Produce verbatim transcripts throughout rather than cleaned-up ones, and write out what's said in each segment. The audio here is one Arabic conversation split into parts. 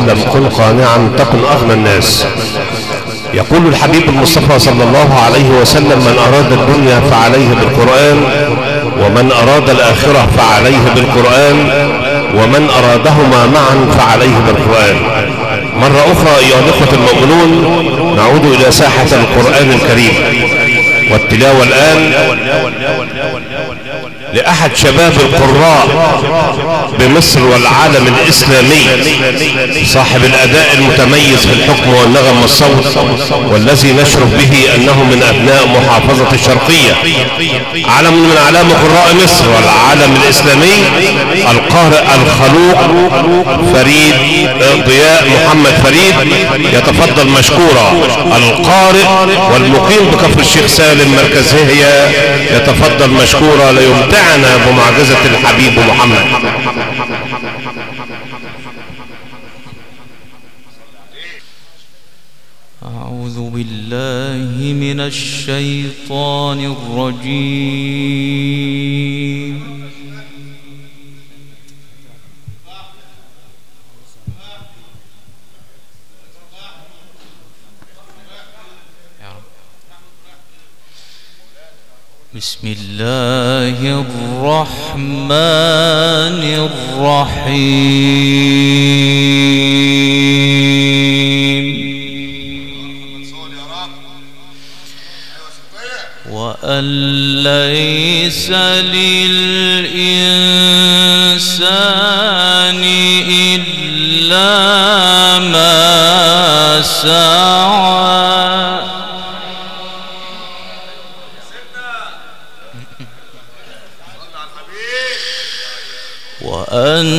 وسلم: كن قانعا تكن أغنى الناس. يقول الحبيب المصطفى صلى الله عليه وسلم: من أراد الدنيا فعليه بالقرآن، ومن أراد الآخرة فعليه بالقرآن، ومن أرادهما معا فعليه بالقرآن. مرة أخرى أيها الإخوة المؤمنون، نعود إلى ساحة القرآن الكريم والتلاوة الآن لأحد شباب القراء بمصر والعالم الإسلامي، صاحب الأداء المتميز في الحكم والنغم والصوت، والذي نشرف به أنه من أبناء محافظة الشرقية، علم من أعلام قراء مصر والعالم الإسلامي، القارئ الخلوق فريد ضياء محمد فريد. يتفضل مشكورا. القارئ والمقيم بكفر الشيخ سالم مركز هي يتفضل مشكورا ليمتعنا بمعجزة الحبيب محمد. أعوذ بالله من الشيطان الرجيم. بسم الله الرحمن الرحيم. وأن ليس للإنسان إلا ما سعى. وأن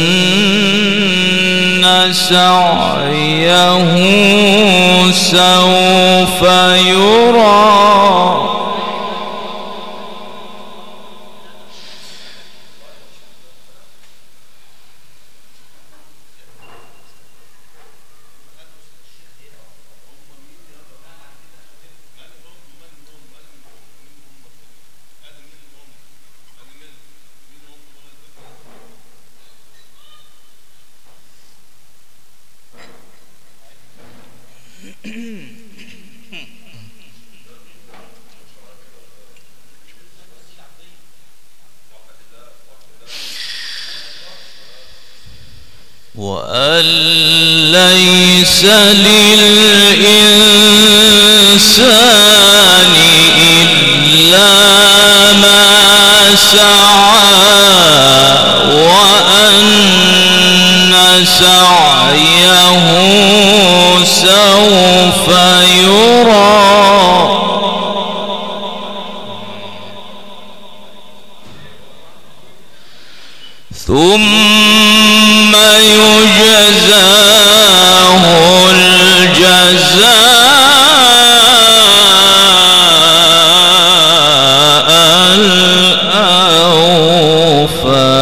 سعيه سوف يرى. وأن ليس للإنسان إلا ما سعى. وأن سعيه سوف يرى. ثم يجزاه الجزاء الأوفى.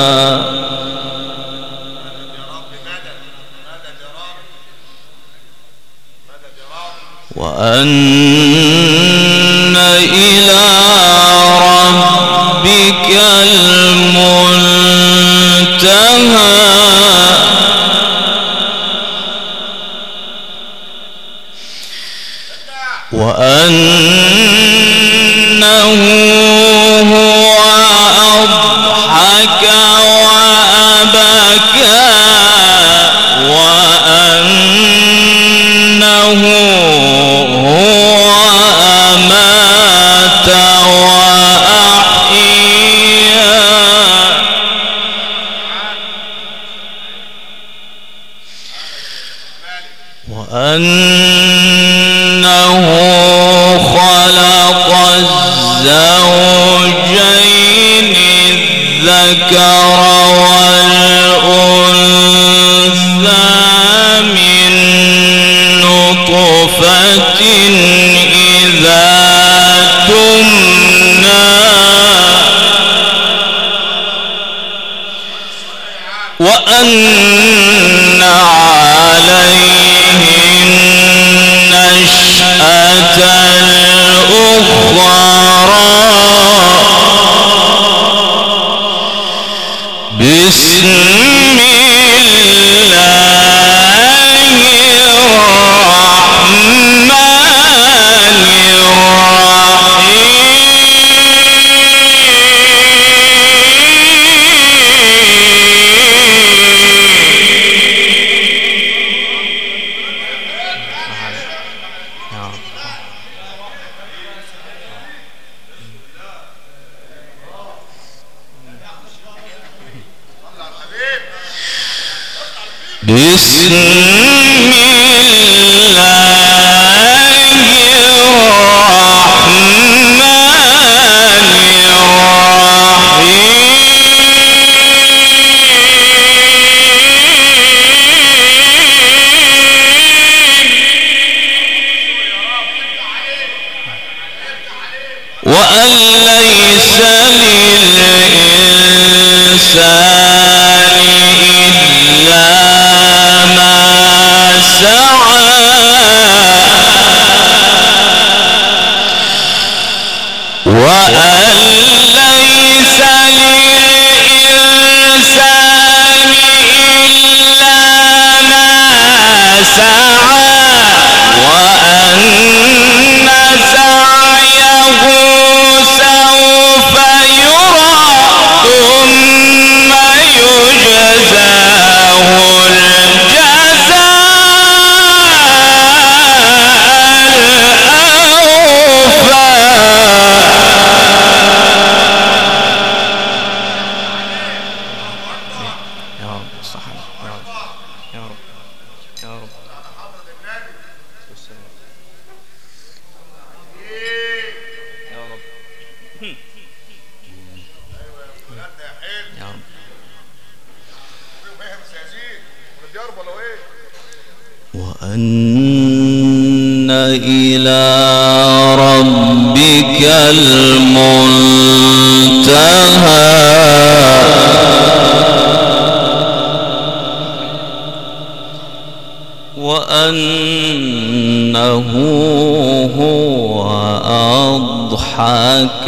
وأن إلى ربك المنتهى. وأنه هو أضحك وأبكى. وأنه هو أمات وأحيا. وأنه خلق الزوجين الذكر والأنثى من نطفة إذا تمنى. وأن عليه النشأة الأخرى. بسم الله بسم وأن ليس للإنسان إلا ما سعى وأن ليس للإنسان إلا ما سعى وأن سعيه سوف يرى ثم يجزاه الجزاء الأوفى. يا رب استحمل يا رب يا رب يا رب. وأن إلى ربك المنتهى وأنه هو أضحك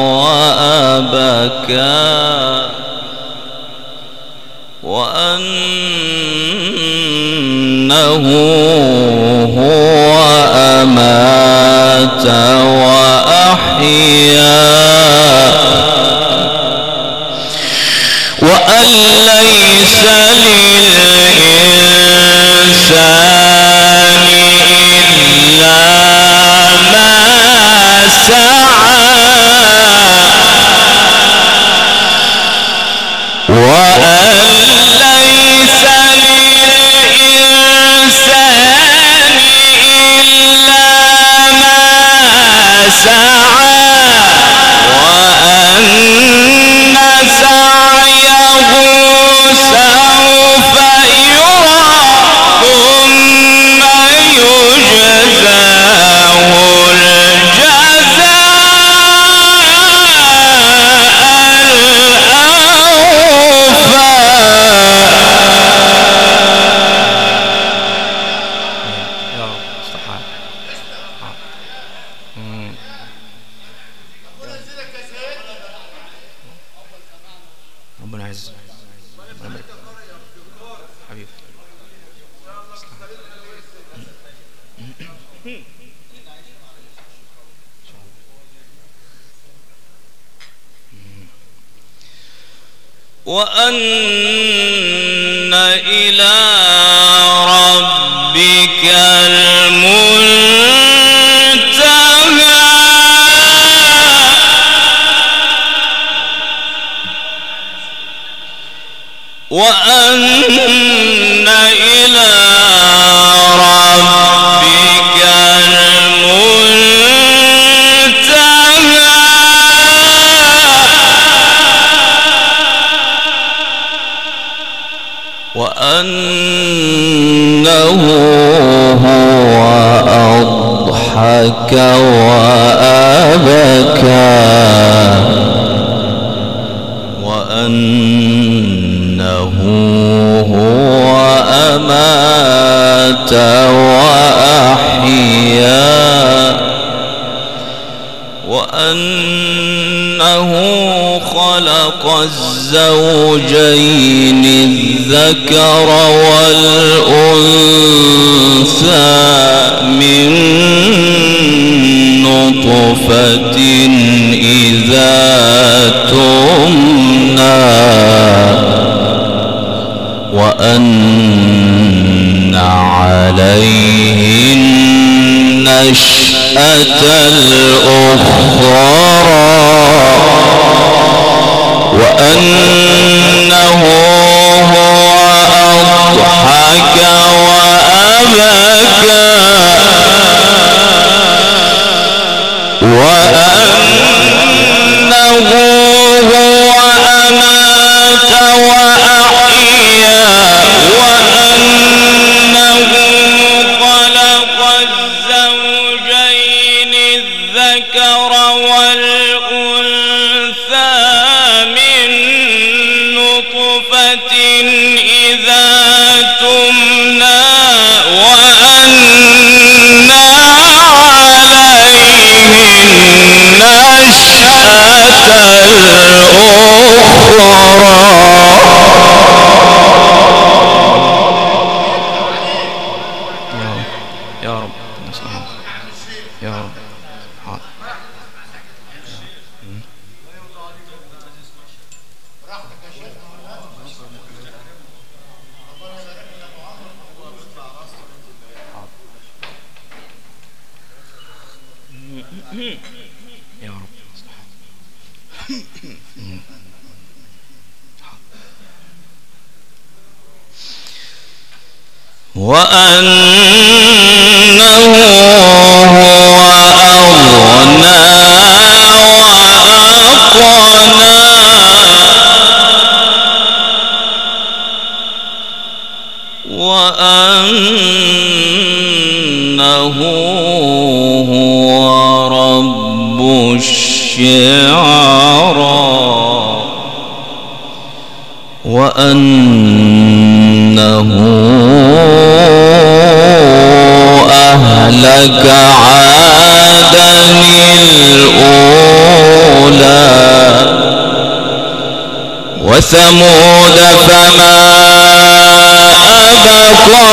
وأبكى وأنه هو أمات وأحيا وأن ليس للإنسان إلا ما سعى وأن ليس للإنسان إلا ما سعى وأن سعيه سوف يرى ثم يجزاه الجزاء الأوفى. يا رب استحال ربنا يعز حبيبي. وأن إلى ربك المنتهى وأن إلى ربك المنتهى وأنه هو أضحك وأبكى وأنه هو أمات وأحيا وأنه خلق الزوجين الذكر والأنثى من نطفة إذا تمنى وأن عليه النشأة الأخرى وأنه هو وأضحك وأبكى وأنه هو أمات وأحيا وأنه خلق الزوجين الذكر والأنثى من نطفة إذا تمنى وأن عليه النشأة الأخرى. يا رب يا رب. حاضر. يا رب. وأنه هو أغنى وأقنى وأنه هو رب الشعرى وأنه أهلك عادا الأولى وثمود فما أبقى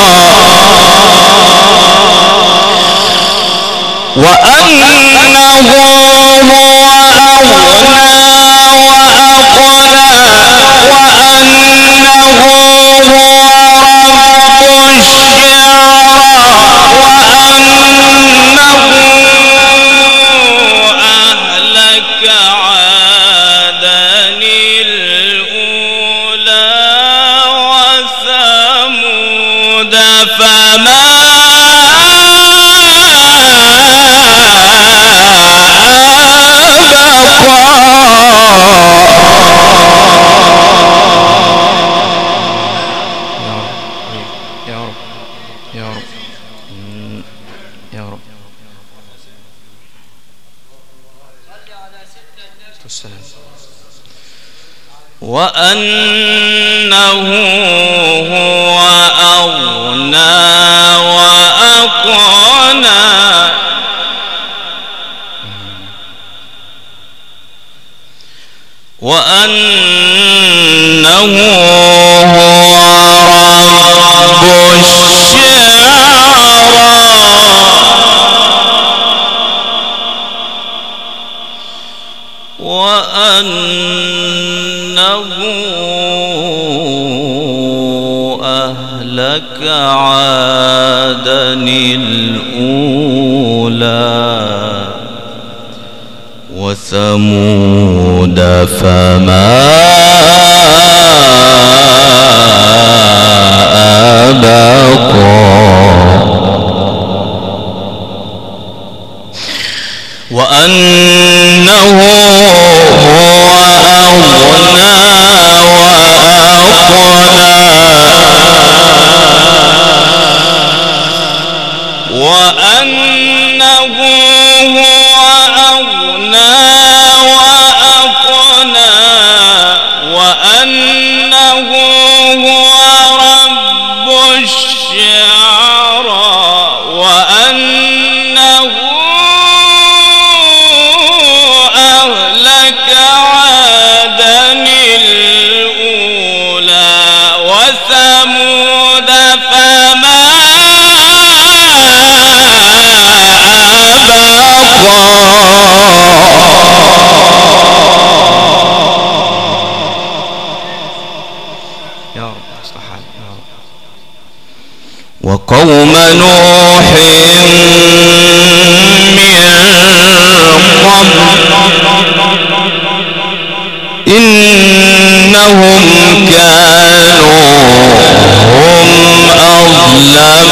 وأنه هو أغنى وأقنى وأنه هو رب الشعرى وأنه أهلك عادا الأولى وثمود فما وأنه هو أغنى وأقنى وأنه هو رب الشعرى وأنه أهلك عادا الأولى وثمود فما أبقى وأنه هو أغنى وأقنى وأنه هو أغنى وأقنى وأنه هو رب الشعرى وأنه أهلك عادا الأولى وثمود فما وقوم نوح من قبل إنهم كانوا أظلم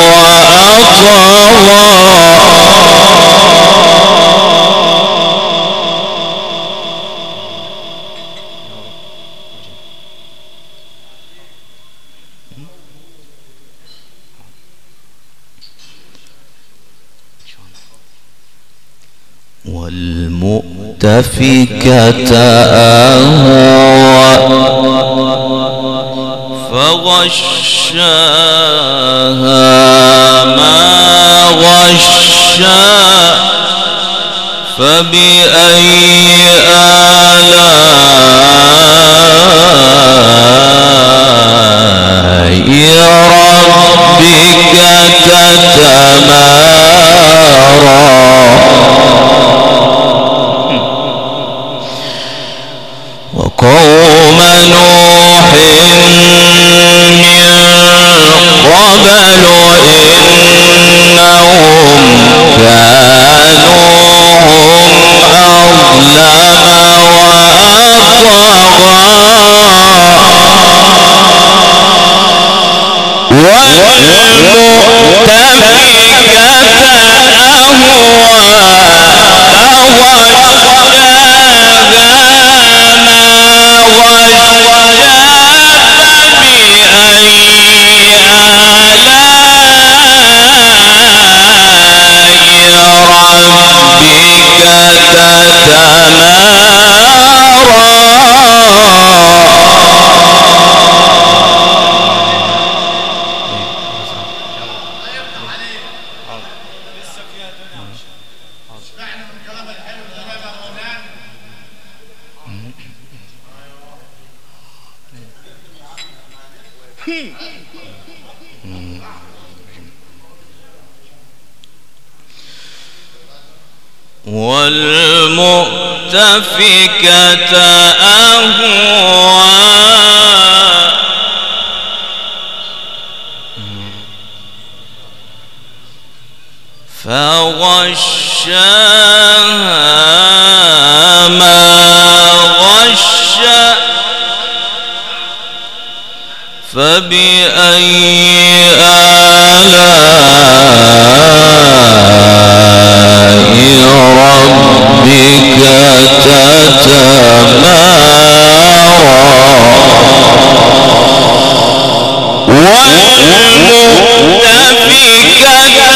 والمؤتفكة أهوى فغشاها ما غشا فبأي آلاء ربك تتمارى وقوم نوح من قبل إنهم كانوا هم أظلم وأطغى والمؤتفكة أهوى والمؤتفكة أهوى فغشاها ما غشا فبأي آلاء ربك تتمارى والمؤتفكة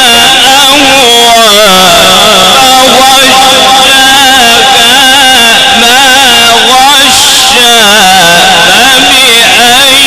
أهوى فغشاها ما غشا فبأي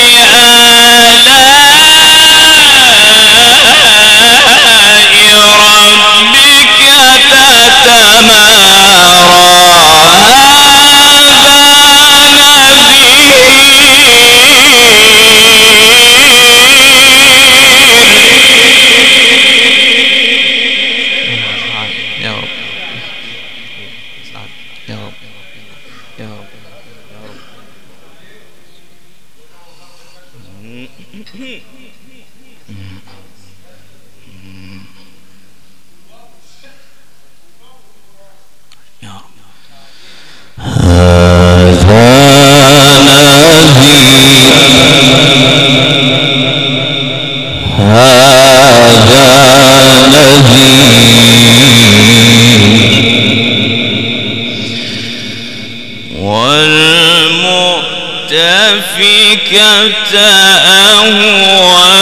والمؤتفكة أهوى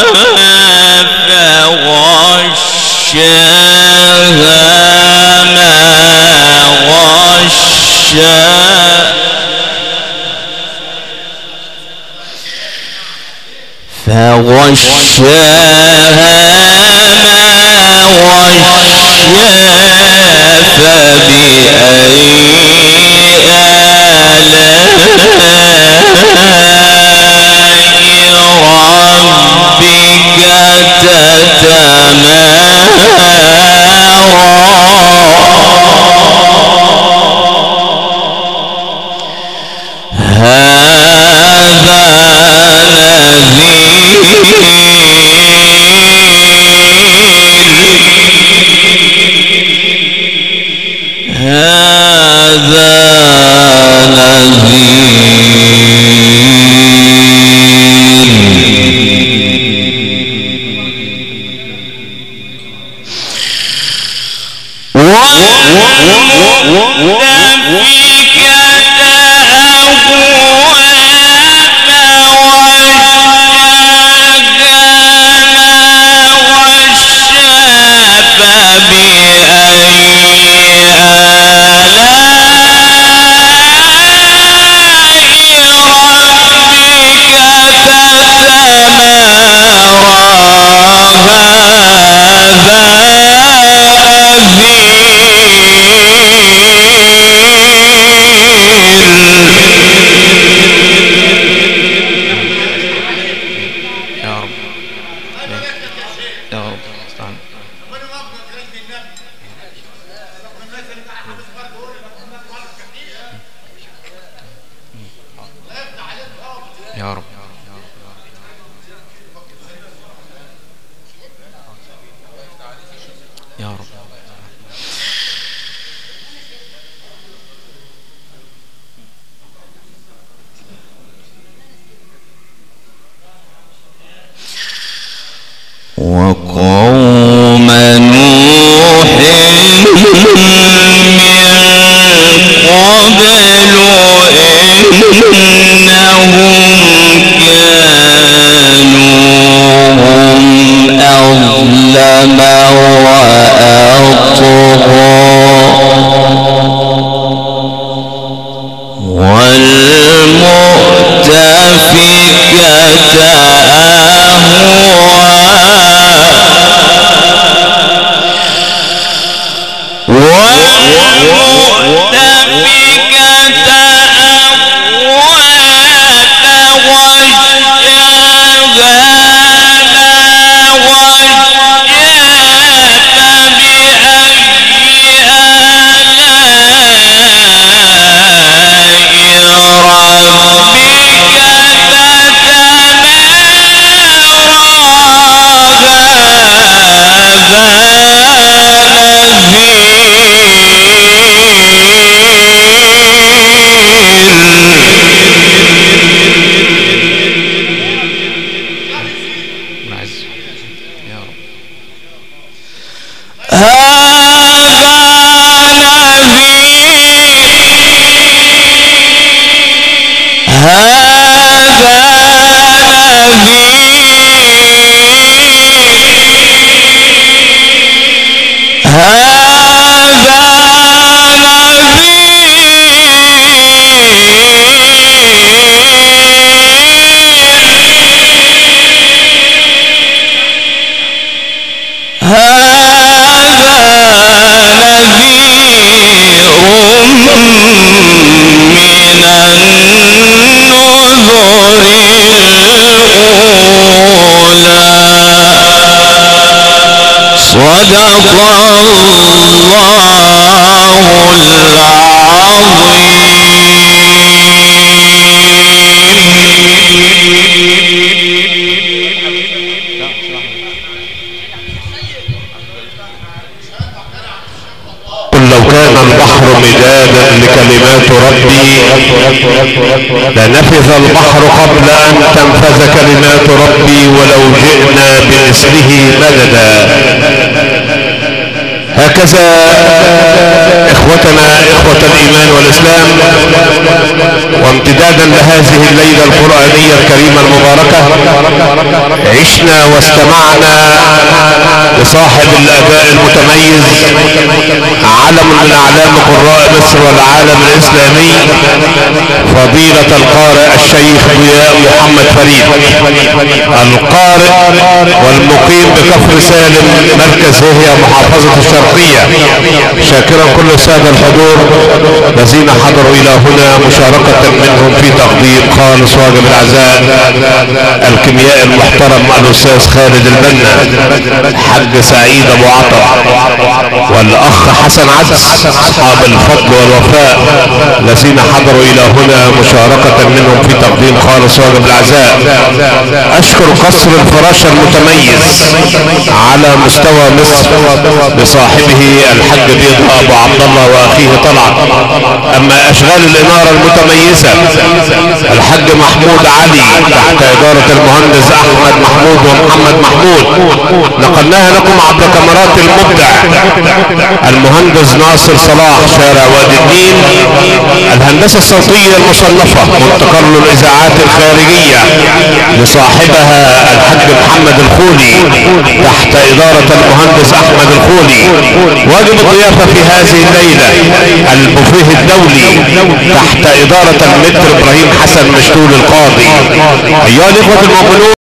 فغشاها ما غشا فغشاها ما غشا فبأي هذا نذير يا رب. يا رب. وقوم نوح من قبل إنهم كانوا هم أظلم وأطغى والمؤتفكة أهوى والمؤتفكة صدق لكلمات ربي لنفذ البحر قبل أن تنفذ كلمات ربي ولو جئنا بمثله مددا. هكذا اخوتنا اخوة الايمان والاسلام، وامتدادا لهذه الليلة القرآنية الكريمة المباركة، عشنا واستمعنا لصاحب الاداء المتميز، علم من اعلام قراء مصر والعالم الاسلامي، فضيلة القارئ الشيخ ضياء محمد فريد، القارئ والمقيم بكفر سالم مركز هي محافظة الشرقية، شاكرا كل السادة الحضور الذين حضروا الى هنا مشاركة منهم في تقديم خالص واجب العزاء الكيميائي المحترم الاستاذ خالد البنا، حاج سعيد ابو عطا، والاخ حسن عدس، اصحاب الفضل والوفاء الذين حضروا الى هنا مشاركة منهم في تقديم خالص واجب العزاء. اشكر قصر الفراشة المتميز على مستوى مصر بصاحبه الحاج بيض ابو عبد الله واخيه طلعت. اما اشغال الانارة المتميزة الحاج محمود علي تحت ادارة المهندس احمد محمود محمد محمود. نقلناها لكم عبر كاميرات المبدع المهندس ناصر صلاح شارع وادي الدين. الهندسة الصوتية المصنفة منتقل الاذاعات الخارجية لصاحبها الحاج محمد الخولي تحت ادارة المهندس احمد الخولي. واجب الضيافة في هذه الليلة البوفيه الدولي تحت ادارة المتر ابراهيم حسن مشتول القاضي. ايها الاخوة المؤمنون